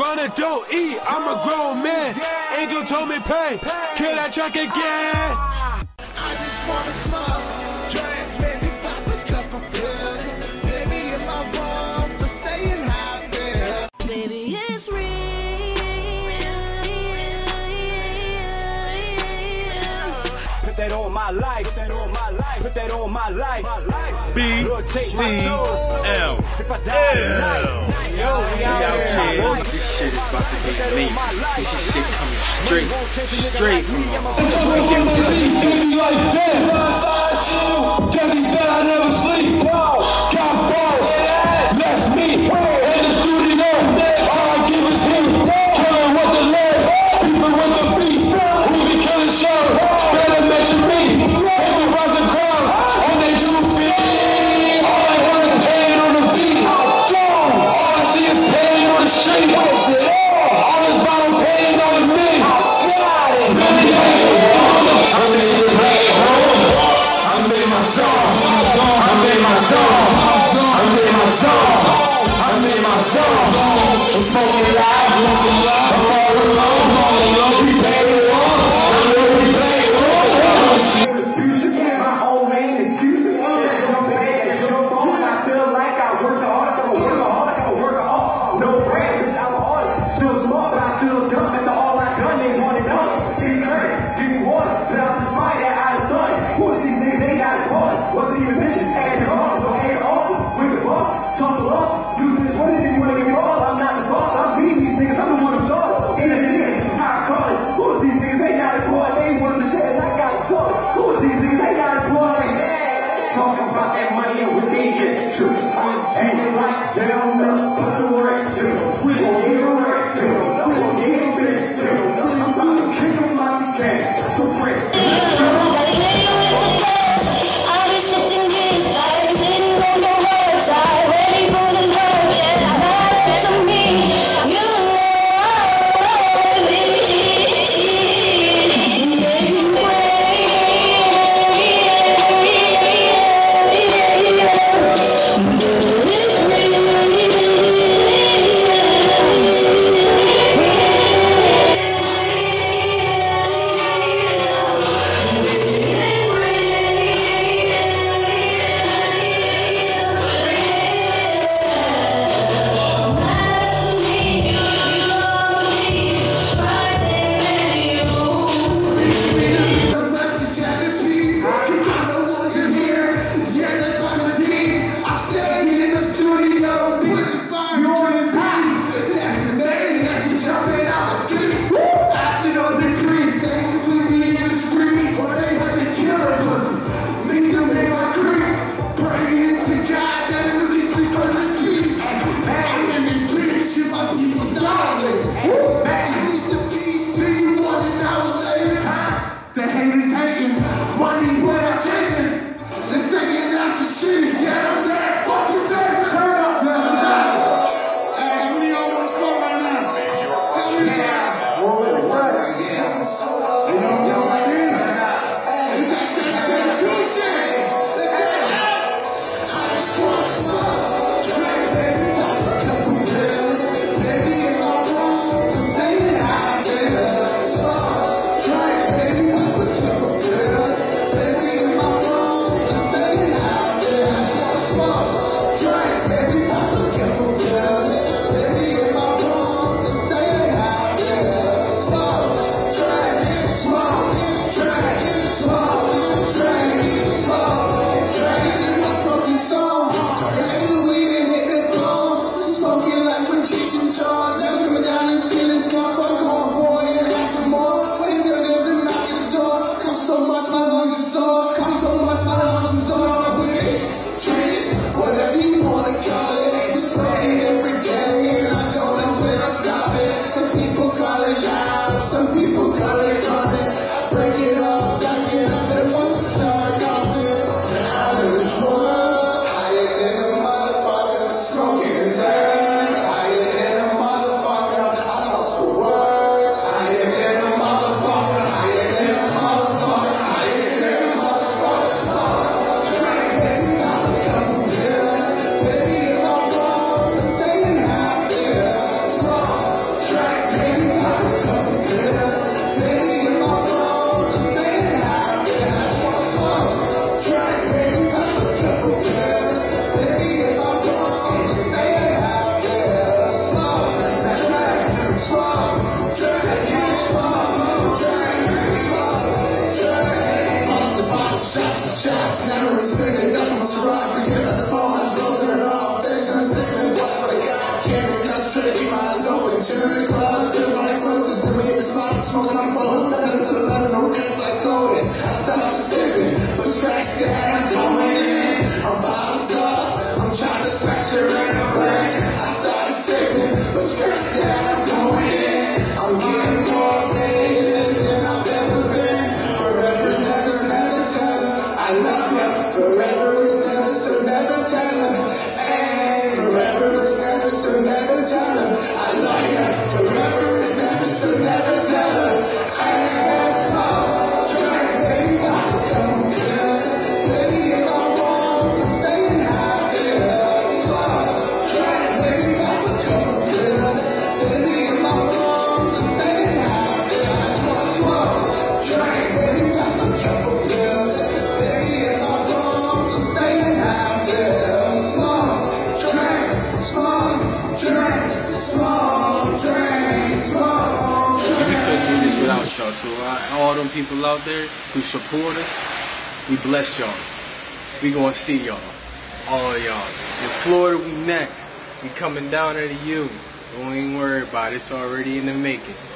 Grinding don't eat, I'm a grown man. Angel told me pay, kill that truck again. I just wanna smoke, drink, maybe pop a couple pills. Baby, am I wrong for saying how I feel? Baby, it's real. Put that on my life, put that on my life, put that on my life. BCL. If I die tonight, yo, we out here. This shit is about to be me. This shit coming straight from Baby, like that. Daddy said I never sleep. Got balls, that's me. In the studio, all I give is him. Killing with the legs, beefing with the beat. We be killing shows, better mention me. Baby, rise the crowd, on they 2 feet. All I hear is pain on the beat. All I see is pain on the street. All this bottle pain on me. I'm smoking loud, I'm all alone, we pay it off, we pay it off. Excuses, my own lane, excuses. It's your phone, I feel like I work the hardest. I'm a workaholic, I'm a workaholic. No brand, bitch, I'm an artist. Still smart, but I feel dumb. And all I done, they want it done. Give me credit, give me water, but I'm just fine that I just done. Who is these niggas? They got it caught. Wasn't even mission, add cars, no add offers. With the boss, talk to us. Using this money, if you wanna get me all, I'm not the boss. I'm beating these niggas, I'm the one who talk. In the city, how I call it. Who is these niggas? They got it caught. They ain't one of the shit, and I got it talk. Who is these niggas? They got it caught. Talking about that money and we ain't get to. Acting like they don't know what the work do. We gon' get a work do. We gon' get a big do. I'm about to kick them like we can. The brick. Baby, Shots, never respected, nothing must arrive. Forget about the phone, I just go turn it off. Thanks for the statement, watch what I got. Can't be concentrated, keep my eyes open. Turn the club till the body closes. Then we hit the spot, smoking on the phone. Better to the letter, no dance like golden. I stopped sipping, but scratch that, I'm going in. I'm bottoms up, I'm trying to smash her in the flex. I started sipping, but scratch that, I'm going in. I'm getting more faded than I've ever been. Forever's never, never tell her I love you. Forever is never, so never tell her. Hey, forever is never, so never tell her I love you. Forever is never, so never tell her. Hey, slow drink, baby, pop a couple pills. Baby, if I'm wrong for saying how I feel. Slow drink, baby, pop a couple pills. Baby, if I'm wrong for saying how I feel. I just want slow drink, baby, pop a couple pills. Baby, if I'm wrong for saying how I feel. Slow drink, slow drink, slow drink, slow We drink. just couldn't do this without y'all. So all them people out there who support us, we bless y'all. We gonna see y'all, all y'all. In Florida, we next. We coming down there to you. Don't even worry about it. It's already in the making.